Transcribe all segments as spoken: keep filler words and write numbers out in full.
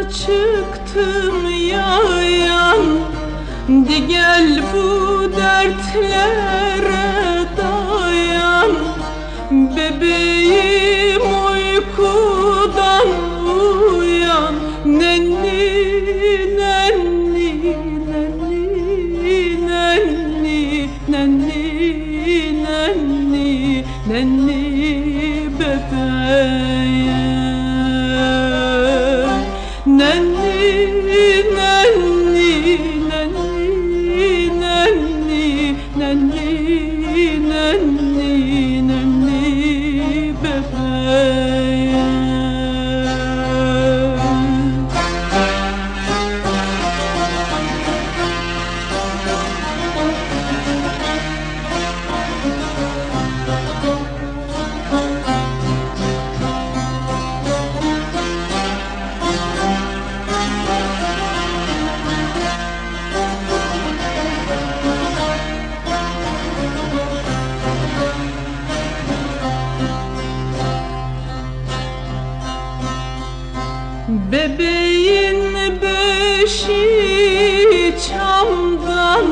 çıktım yayan, di gel bu dertlere dayan. Bebeğim uykudan uyan, nenni nenni nenni nenni nenni nenni nenni bebeğim, nenni nenni nenni nenni nenni nenni nenni bebeğim. Bebeğin beşi çamdan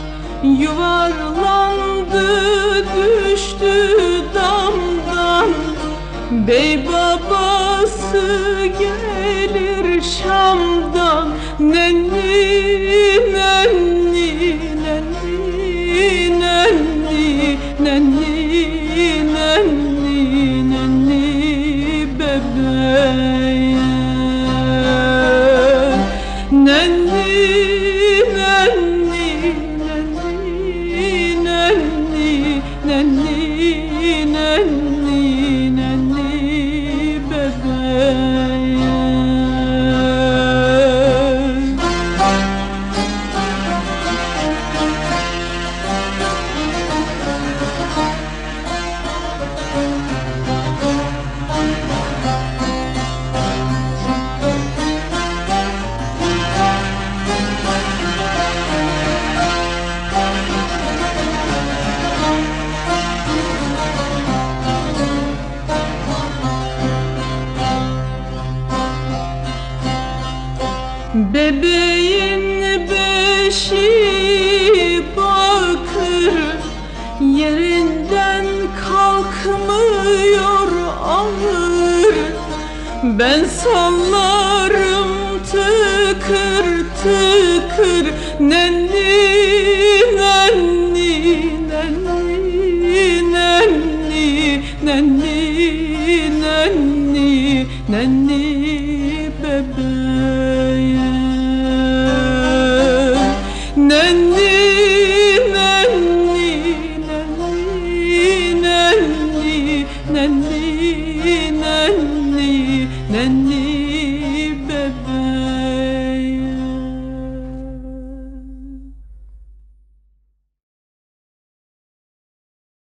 yuvarlandı, düştü damdan. Bey babası gelir Şam'dan, nenni nenni nenni nenni nenni nenni nenni bebeğim, nenni nenni nenni nenni nenni nenni nenni bebeğim. Bebeğin beşi bakır, yerinden kalkmıyor ağır. Ben sallarım tıkır tıkır, nenni nenni nenni nenni nenni nenni nenni bebeğim, nenni nenni nenni nenni nenni